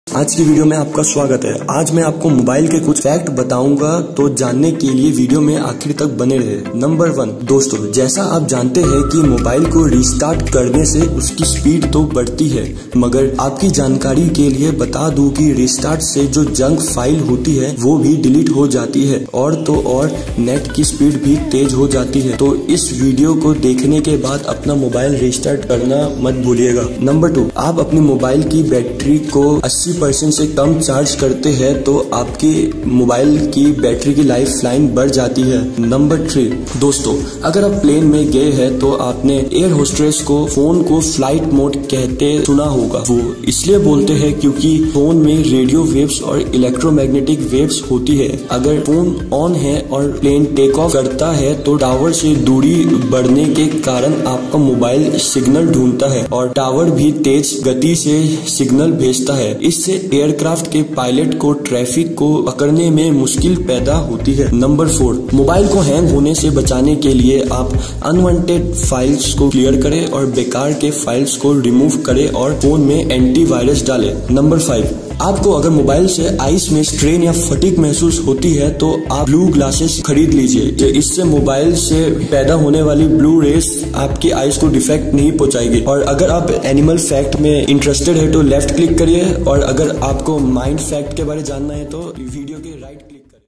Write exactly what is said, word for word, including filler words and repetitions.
आज की वीडियो में आपका स्वागत है। आज मैं आपको मोबाइल के कुछ फैक्ट बताऊंगा, तो जानने के लिए वीडियो में आखिर तक बने रहे। नंबर वन, दोस्तों जैसा आप जानते हैं कि मोबाइल को रिस्टार्ट करने से उसकी स्पीड तो बढ़ती है, मगर आपकी जानकारी के लिए बता दूं कि रिस्टार्ट से जो जंक फाइल होती है वो भी डिलीट हो जाती है, और तो और नेट की स्पीड भी तेज हो जाती है। तो इस वीडियो को देखने के बाद अपना मोबाइल रिस्टार्ट करना मत भूलिएगा। नंबर टू, आप अपनी मोबाइल की बैटरी को अस्सी परसेंट से कम चार्ज करते हैं तो आपकी मोबाइल की बैटरी की लाइफ लाइन बढ़ जाती है। नंबर थ्री, दोस्तों अगर आप प्लेन में गए हैं तो आपने एयर होस्टेस को फोन को फ्लाइट मोड कहते सुना होगा। वो इसलिए बोलते हैं क्योंकि फोन में रेडियो वेव्स और इलेक्ट्रोमैग्नेटिक वेव्स होती है। अगर फोन ऑन है और प्लेन टेक ऑफ करता है तो टावर से दूरी बढ़ने के कारण आपका मोबाइल सिग्नल ढूंढता है और टावर भी तेज गति से सिग्नल भेजता है। इससे एयरक्राफ्ट के पायलट को ट्रैफिक को पकड़ने में मुश्किल पैदा होती है। नंबर फोर, मोबाइल को हैंग होने से बचाने के लिए आप अनवांटेड फाइल्स को क्लियर करें और बेकार के फाइल्स को रिमूव करें और फोन में एंटीवायरस डालें। नंबर फाइव, आपको अगर मोबाइल से आईज में स्ट्रेन या फटीग महसूस होती है तो आप ब्लू ग्लासेस खरीद लीजिए। इससे मोबाइल से पैदा होने वाली ब्लू रेस आपकी आईज को डिफेक्ट नहीं पहुंचाएगी। और अगर आप एनिमल फैक्ट में इंटरेस्टेड है तो लेफ्ट क्लिक करिए, और अगर आपको माइंड फैक्ट के बारे में जानना है तो वीडियो के राइट क्लिक